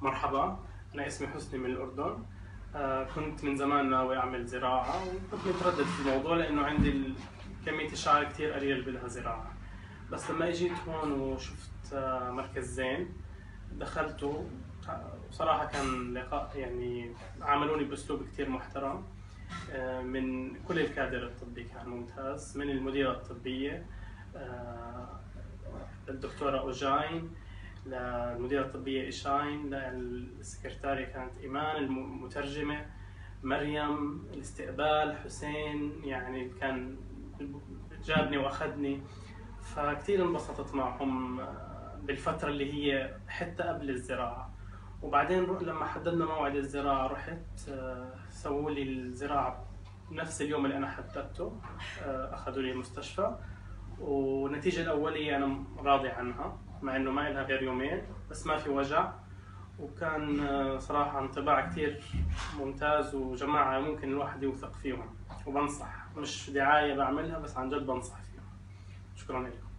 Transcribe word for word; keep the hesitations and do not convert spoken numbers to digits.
مرحبا، أنا اسمي حسني من الأردن. آه، كنت من زمان ناوي أعمل زراعة وكنت متردد في الموضوع لأنه عندي ال- كمية الشعر كتير قليل بدها زراعة. بس لما اجيت هون وشفت آه، مركز زين دخلته. آه، وصراحة كان لقاء يعني عاملوني بأسلوب كتير محترم. آه، من كل الكادر الطبي كان ممتاز، من المديرة الطبية آه، الدكتورة أوجاين، للمديرة الطبية إيشاين، للسكرتارية كانت إيمان، المترجمة مريم، الاستقبال حسين، يعني كان جابني وأخذني. فكتير انبسطت معهم بالفترة اللي هي حتى قبل الزراعة. وبعدين لما حددنا موعد الزراعة رحت آه، سووا لي الزراعة نفس اليوم اللي أنا حددته. آه، أخذوا لي المستشفى، والنتيجة الأولية أنا راضي عنها مع إنه ما إلها غير يومين، بس ما في وجع. وكان آه، صراحة انطباع كتير ممتاز، وجماعة ممكن الواحد يوثق فيهم. وبنصح، مش دعاية بعملها، بس عن جد بنصح فيهم. شكرا لكم.